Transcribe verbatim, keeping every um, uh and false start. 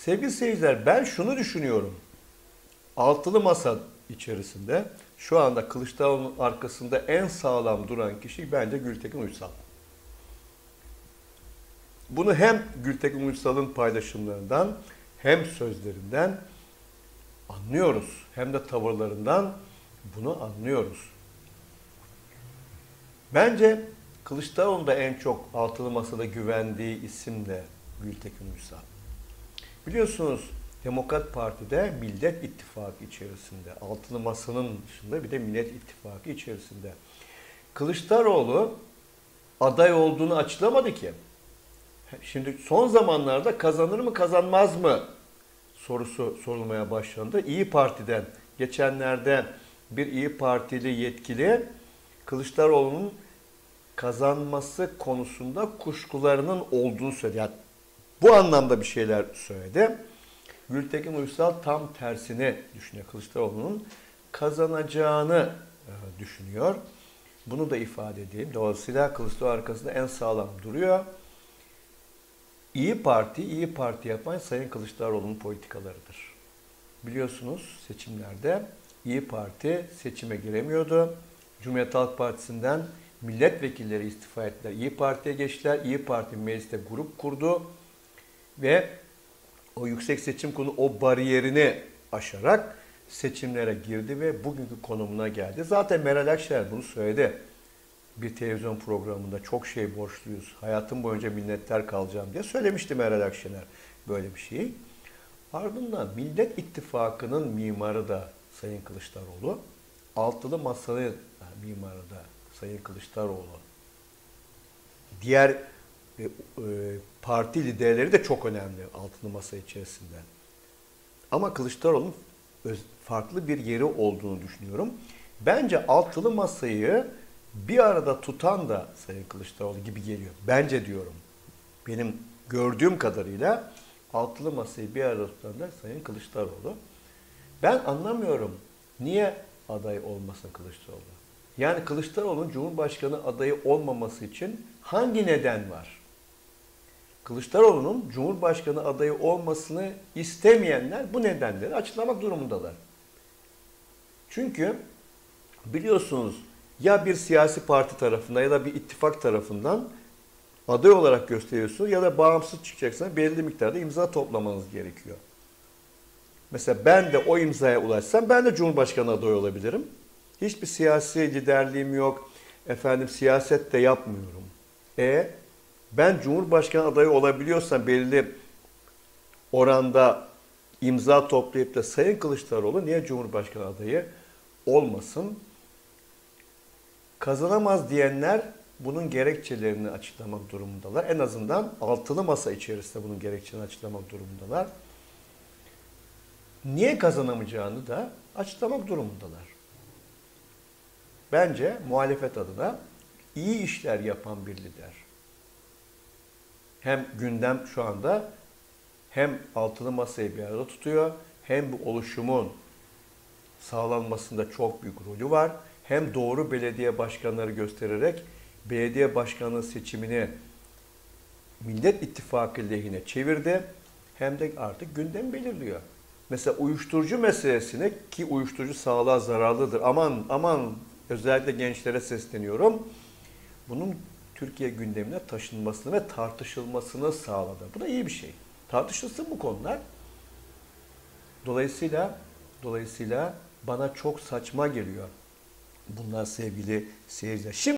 Sevgili seyirciler, ben şunu düşünüyorum. Altılı masa içerisinde şu anda Kılıçdaroğlu'nun arkasında en sağlam duran kişi bence Gültekin Uysal. Bunu hem Gültekin Uysal'ın paylaşımlarından hem sözlerinden anlıyoruz. Hem de tavırlarından bunu anlıyoruz. Bence Kılıçdaroğlu'nun da en çok altılı masada güvendiği isim de Gültekin Uysal. Biliyorsunuz Demokrat Parti'de Millet İttifakı içerisinde, altılı masanın dışında bir de Millet İttifakı içerisinde. Kılıçdaroğlu aday olduğunu açıklamadı ki. Şimdi son zamanlarda kazanır mı kazanmaz mı sorusu sorulmaya başlandı. İyi Parti'den geçenlerde bir İyi Partili yetkili Kılıçdaroğlu'nun kazanması konusunda kuşkularının olduğunu söyledi. Yani bu anlamda bir şeyler söyledi. Gültekin Uysal tam tersini düşünüyor. Kılıçdaroğlu'nun kazanacağını düşünüyor. Bunu da ifade edeyim. Dolayısıyla Kılıçdaroğlu arkasında en sağlam duruyor. İyi Parti, İyi Parti yapan Sayın Kılıçdaroğlu'nun politikalarıdır. Biliyorsunuz seçimlerde İyi Parti seçime giremiyordu. Cumhuriyet Halk Partisi'nden milletvekilleri istifa ettiler. İyi Parti'ye geçtiler. İyi Parti mecliste grup kurdu ve o Yüksek Seçim Kurulu o bariyerini aşarak seçimlere girdi ve bugünkü konumuna geldi. Zaten Meral Akşener bunu söyledi. Bir televizyon programında çok şey borçluyuz, hayatım boyunca minnettar kalacağım diye söylemişti Meral Akşener böyle bir şeyi. Ardından Millet İttifakı'nın mimarı da Sayın Kılıçdaroğlu, altılı masanın mimarı da Sayın Kılıçdaroğlu. Diğer e, e, parti liderleri de çok önemli altılı masa içerisinde. Ama Kılıçdaroğlu'nun farklı bir yeri olduğunu düşünüyorum. Bence altılı masayı bir arada tutan da Sayın Kılıçdaroğlu gibi geliyor. Bence diyorum. Benim gördüğüm kadarıyla altılı masayı bir arada tutan da Sayın Kılıçdaroğlu. Ben anlamıyorum. Niye aday olmasın Kılıçdaroğlu? Yani Kılıçdaroğlu'nun Cumhurbaşkanı adayı olmaması için hangi neden var? Kılıçdaroğlu'nun Cumhurbaşkanı adayı olmasını istemeyenler bu nedenleri açıklamak durumundalar. Çünkü biliyorsunuz ya bir siyasi parti tarafından ya da bir ittifak tarafından aday olarak gösteriyorsunuz ya da bağımsız çıkacaksanız belirli miktarda imza toplamanız gerekiyor. Mesela ben de o imzaya ulaşsam ben de Cumhurbaşkanı adayı olabilirim. Hiçbir siyasi liderliğim yok. Efendim siyaset de yapmıyorum. E ben Cumhurbaşkanı adayı olabiliyorsam belirli oranda imza toplayıp da Sayın Kılıçdaroğlu niye Cumhurbaşkanı adayı olmasın? Kazanamaz diyenler bunun gerekçelerini açıklamak durumundalar. En azından altılı masa içerisinde bunun gerekçelerini açıklamak durumundalar. Niye kazanamayacağını da açıklamak durumundalar. Bence muhalefet adına iyi işler yapan bir lider. Hem gündem şu anda hem altılı masayı bir arada tutuyor, hem bu oluşumun sağlanmasında çok büyük rolü var. Hem doğru belediye başkanları göstererek belediye başkanlığı seçimini Millet İttifakı lehine çevirdi. Hem de artık gündem belirliyor. Mesela uyuşturucu meselesini, ki uyuşturucu sağlığa zararlıdır. Aman aman özellikle gençlere sesleniyorum. Bunun Türkiye gündemine taşınmasını ve tartışılmasını sağladı. Bu da iyi bir şey. Tartışılsın bu konular. Dolayısıyla dolayısıyla bana çok saçma geliyor bunlar sevgili seyirciler. Şimdi